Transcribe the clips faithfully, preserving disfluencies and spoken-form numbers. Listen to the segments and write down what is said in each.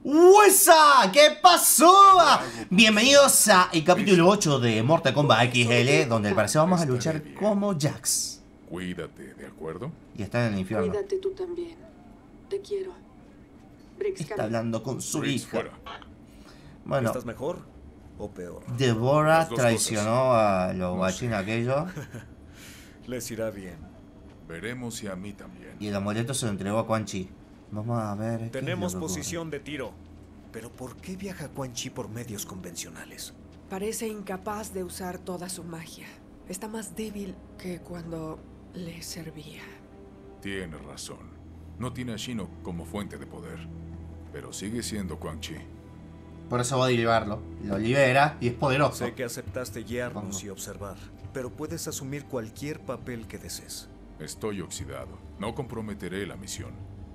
¡Wesa! ¿Qué pasó? Bienvenidos a el capítulo ocho de Mortal Kombat X L, donde al parecer vamos a luchar como Jax. Cuídate, ¿de acuerdo? Y está en el infierno. Cuídate tú también. Te quiero. Briggs, Está cambia. hablando con su Briggs, hija. fuera. Bueno, ¿Estás mejor o peor? Deborah Las dos traicionó a los No guachines sé. aquellos Les irá bien. Veremos si a mí también. y el amuleto se lo entregó a Quan Chi. Vamos a ver. ¿qué es Tenemos lo que ocurre? posición de tiro. Pero ¿por qué viaja Quan Chi por medios convencionales? Parece incapaz de usar toda su magia. Está más débil que cuando le servía. Tiene razón. No tiene a Shinnok como fuente de poder. Pero sigue siendo Quan Chi. Por eso va a liberarlo. Lo libera y es poderoso. Sé que aceptaste guiarnos Vamos. y observar, pero puedes asumir cualquier papel que desees. Estoy oxidado. No comprometeré la misión.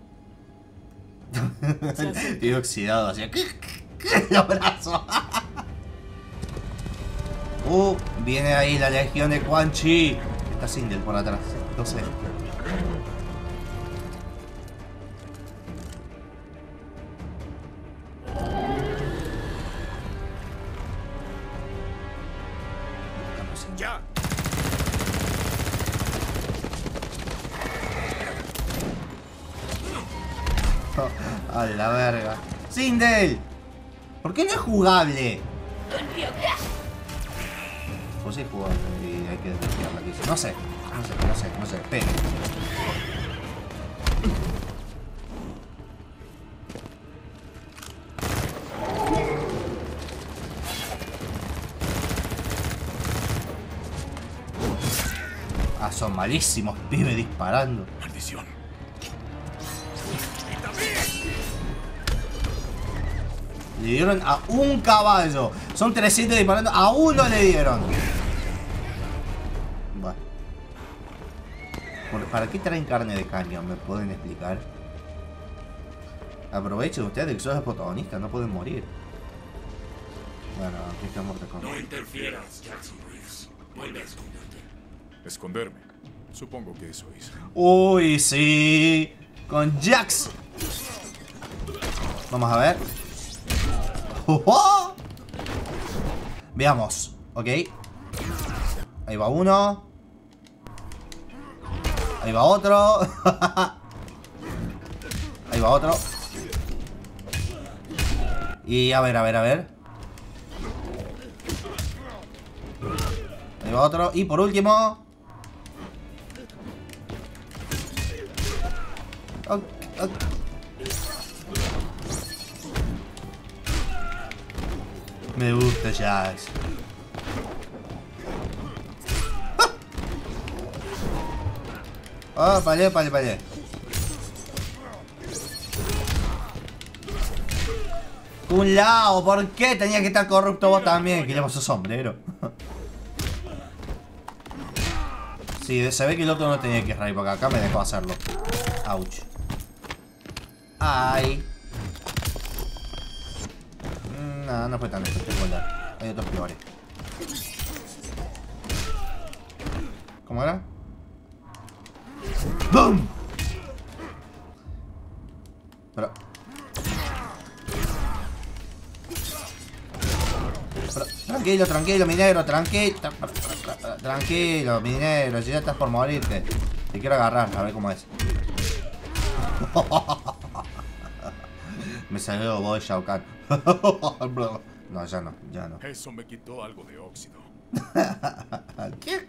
Se hace- Y oxidado, así. Los brazos. Uh, viene ahí la legión de Quan Chi. Está Sindel por atrás. No sé. ¡Ya! A la verga. ¡Sindel! ¿Por qué no es jugable? Pues sí es jugable y hay que desbloquearla. que dice. No sé, no sé, no sé, no sé. Espera. Ah, son malísimos, pibe disparando. ¡Maldición! Le dieron a un caballo. Son trescientos disparando. A uno le dieron. Bueno. Por- ¿Para qué traen carne de cañón? ¿Me pueden explicar? Aprovechen ustedes que son los protagonistas. No pueden morir. Bueno, aquí está Mortal Kombat. No interfieras, Jackson Reeves. Vuelve a esconderte. Esconderme. Supongo que eso hice. Uy, sí. Con Jax. Vamos a ver. ¡Oh! Veamos. Ok. Ahí va uno. Ahí va otro. Ahí va otro. Y a ver, a ver, a ver. Ahí va otro. Y por último. Ok, ok. Me gusta Jax. Oh, vale, vale, vale. Un lado, ¿por qué tenía que estar corrupto vos también? Que llevas su sombrero. Sí, se ve que el otro no tenía que ir ahí porque acá me dejó hacerlo. Ouch. Ay. No, no fue tan espectacular. Hay otros peores. ¿Cómo era? ¡Bum! Pero... Pero, tranquilo, tranquilo, mi negro, tranquilo. Tranquilo, mi negro, si ya estás por morirte. Te quiero agarrar, a ver cómo es. Me salió Boy Shao Kahn. No, ya no, ya no. Eso me quitó algo de óxido. ¿Qué?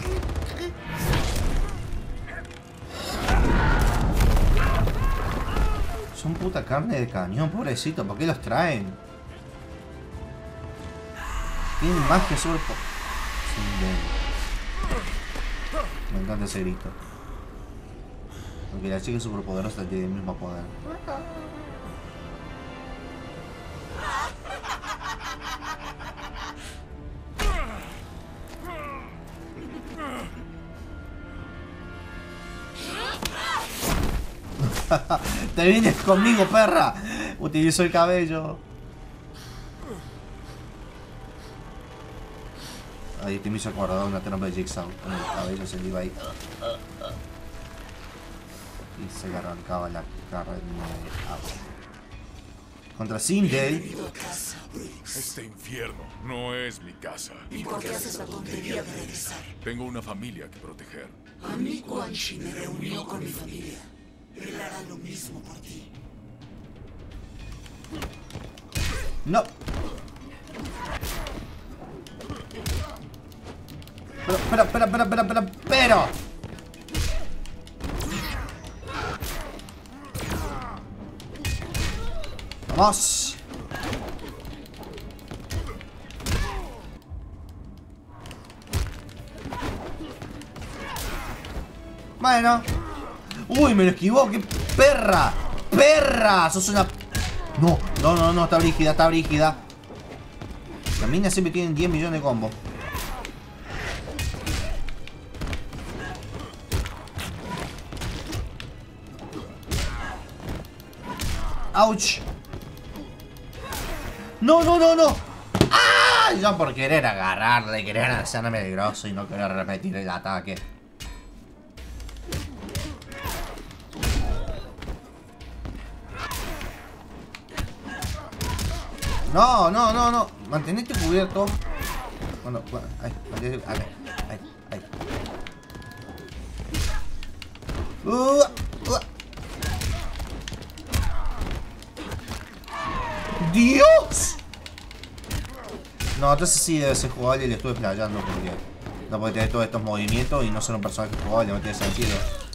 Son puta carne de cañón, pobrecito. ¿Por qué los traen? Tienen más que sur. Me encanta ese grito. Porque la chica es superpoderosa tiene el mismo poder. Te vienes conmigo, perra. Utilizo el cabello. Ahí te me hizo acordar una trampa de Jigsaw. Con el cabello se le iba ahí. Y se le arrancaba la carne de agua. Contra Sindel. Bienvenido a casa, Briggs. Este infierno no es mi casa. ¿Y por qué haces la tontería de regresar? Tengo una familia que proteger. A mí Quan Chi me reunió con mi familia. Él hará lo mismo por ti. No. Pero, espera, espera, espera, espera, espera, pero. Vamos. Bueno. Uy, me lo esquivó, qué perra. Perra, sos una... No, no, no, no, está brígida, está brígida. Las minas siempre tienen diez millones de combos. ¡Auch! ¡No, no, no, no! ¡Ah! Yo por querer agarrarle, querer hacerme el grosso y no querer repetir el ataque. No, no, no, no. Mantenete cubierto. Bueno, bueno, ahí, ahí, ahí, ahí, ahí. Uh, uh. ¡Dios! No, entonces sí debe ser jugable y le estuve playando porque no puede tener todos estos movimientos y no ser un personaje jugable, no tiene sentido.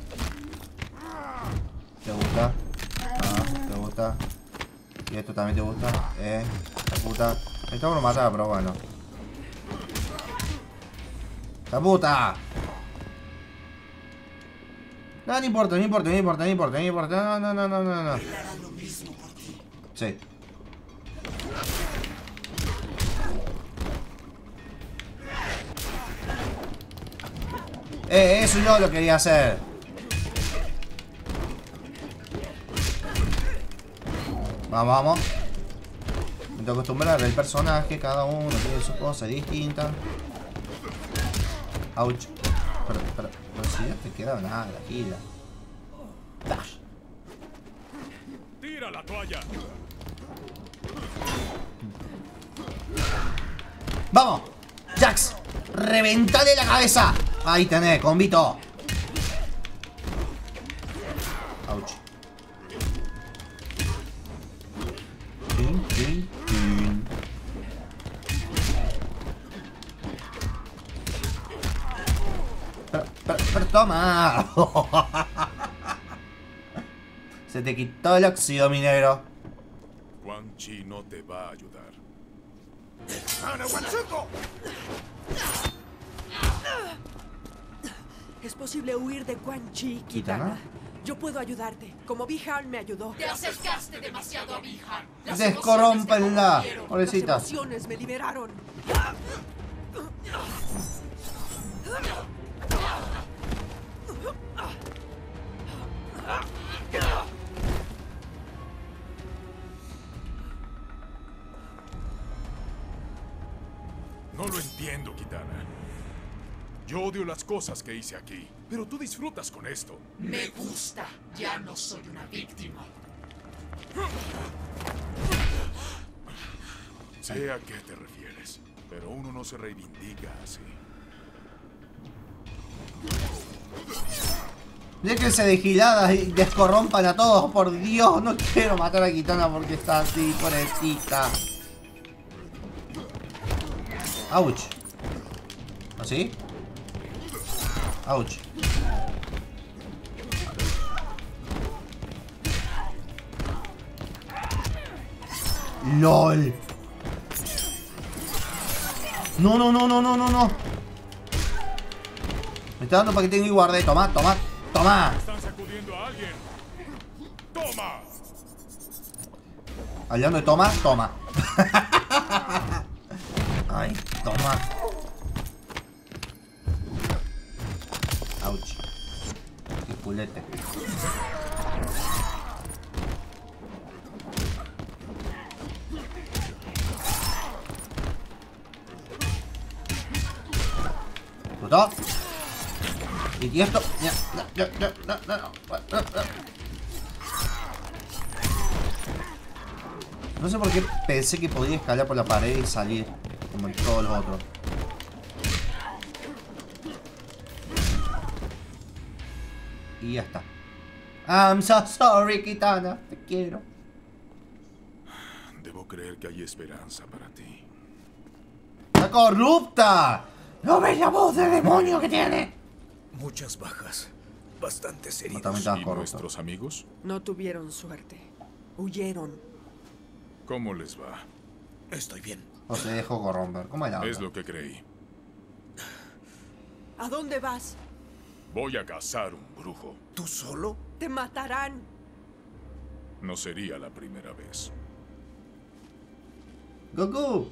¿Te gusta? Ah, ¿te gusta? Y esto también te gusta, eh, la puta. Esto me lo mata, pero bueno. ¡La puta! No, no importa, no importa, no importa, no importa, no importa. No, no, no, no, no. Sí. Eh, eso yo lo quería hacer. Vamos, vamos. Me tengo que acostumbrar al personaje. Cada uno tiene su cosa distinta. Ouch. Pero, pero, pero si ya te queda nada, gira. Dash. ¡Tira la toalla! ¡Vamos! ¡Jax! ¡Reventale la cabeza! Ahí tenés, convito. Ouch. Tin, tin, tin. Pero, pero, pero toma. Se te quitó el óxido, mi negro. Quan Chi no te va a ayudar. Es posible huir de Quan Chi, ¿Kitana? Kitana. Yo puedo ayudarte, como Bi-Han me ayudó. Te acercaste demasiado a Bi-Han. Las Descorrómpenla, emociones te corrompieron. pobrecita. Las emociones me liberaron. No lo entiendo, Kitana. Yo odio las cosas que hice aquí, pero tú disfrutas con esto. Me gusta. Ya no soy una víctima. Sé a qué te refieres, pero uno no se reivindica así. Déjense de giladas y descorrompan a todos, por Dios. No quiero matar a Kitana porque está así, pobrecita. Ouch. ¿Así? Ouch. LOL. No, no, no, no, no, no, no. Me está dando para que tenga y guardé. Toma, toma, toma. Están sacudiendo a alguien. ¡Toma! Hablando de toma, toma. Ay, toma. Ouch. Qué culete. ¿Fruto? Y esto. No, no, no, no, no, no, no. No sé por qué pensé que podía escalar por la pared y salir, como en todos los otros. Y ya está. I'm so sorry, Kitana. Te quiero. Debo creer que hay esperanza para ti. ¡Está corrupta! ¿No ves la voz de demonio que tiene? Muchas bajas. Bastantes No, heridos. también está ¿Y corrupto. nuestros amigos? No tuvieron suerte. Huyeron. ¿Cómo les va? Estoy bien. O se dejó corromper. ¿Cómo es la Es onda? lo que creí. ¿A dónde vas? Voy a cazar un brujo. ¿Tú solo? Te matarán. No sería la primera vez. ¡Goku!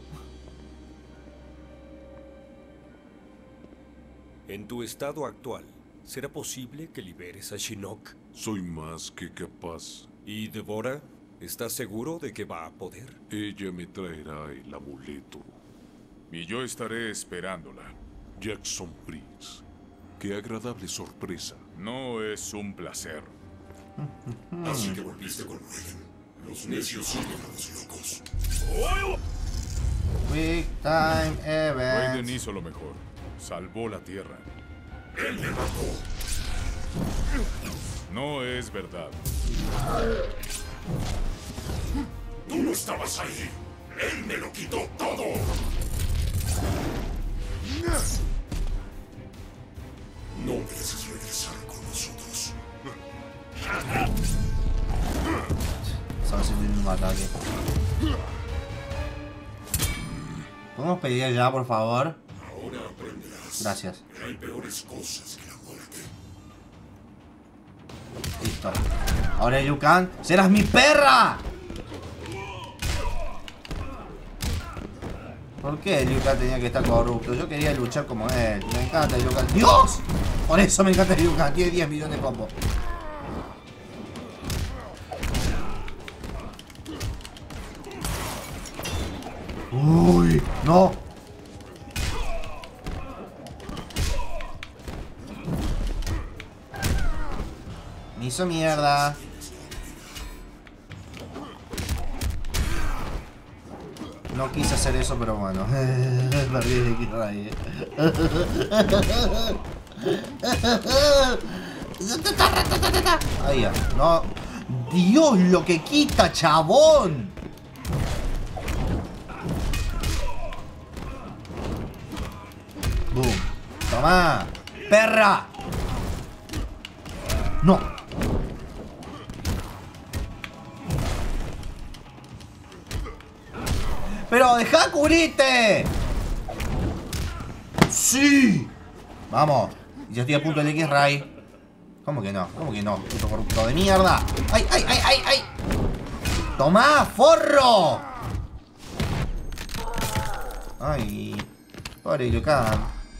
En tu estado actual, ¿será posible que liberes a Shinnok? Soy más que capaz. ¿Y Devora? ¿Estás seguro de que va a poder? Ella me traerá el amuleto. Y yo estaré esperándola. Jackson Prince. Qué agradable sorpresa. No es un placer. Así que volviste con Raiden. Los necios siguen a los locos. Quick time Raiden event. hizo lo mejor. Salvó la tierra. Él me mató. No es verdad. Tú no estabas ahí. Él me lo quitó todo. No mereces regresar con nosotros. Estaba haciendo el mismo ataque. ¿Podemos pedir ya, por favor? Ahora aprenderás Gracias. que hay peores cosas que la muerte. Listo. Ahora Liu Kang, ¡serás mi perra! ¿Por qué Liu Kang tenía que estar corrupto? Yo quería luchar como él. Me encanta Liu Kang. ¡Dios! Por eso me encanta Liu Kang. Tiene diez millones de combos. Uy, no. Me hizo mierda. No quise hacer eso, pero bueno. Perdí de X Ray. Ahí ya. No. Dios, lo que quita, chabón. Boom. Toma. Perra. No. Pero deja cubrirte. Sí. Vamos. Ya estoy a punto del X-Ray. ¿Cómo que no? ¿Cómo que no? Puto corrupto de mierda. ¡Ay, ay, ay, ay, ay! ¡Tomá, forro! Ay. Pobre Liu Kang.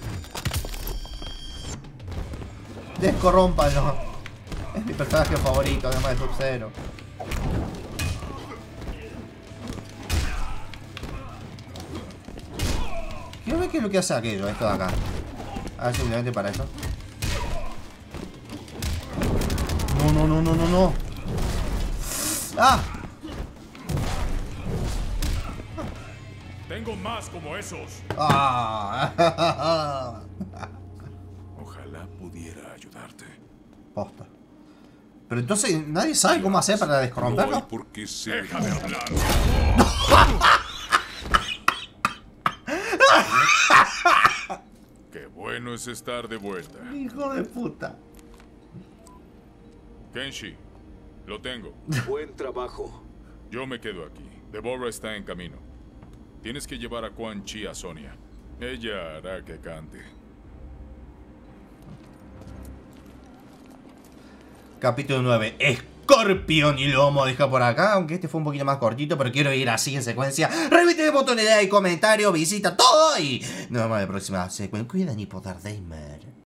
Descorrómpalo. Es mi personaje favorito, además de Sub-Zero. Quiero ver qué es lo que hace aquello, esto de acá. A ver, simplemente para eso. No, no, no, no, no, no. ¡Ah! Tengo más como esos. ¡Ah! Ojalá pudiera ayudarte. Posta. Pero entonces, ¿nadie sabe cómo hacer para No hay descorromperlo? por qué ser. Deja de hablar. Qué bueno es estar de vuelta. Hijo de puta. Kenshi, lo tengo. Buen trabajo. Yo me quedo aquí. Deborah está en camino. Tienes que llevar a Quan Chi a Sonia. Ella hará que cante. Capítulo nueve. Escorpión y lo vamos a dejar por acá. Aunque este fue un poquito más cortito, pero quiero ir así en secuencia. Repite el botón de like, comentario, visita todo y nos vemos en la próxima secuencia. Cuidan y poder gamer.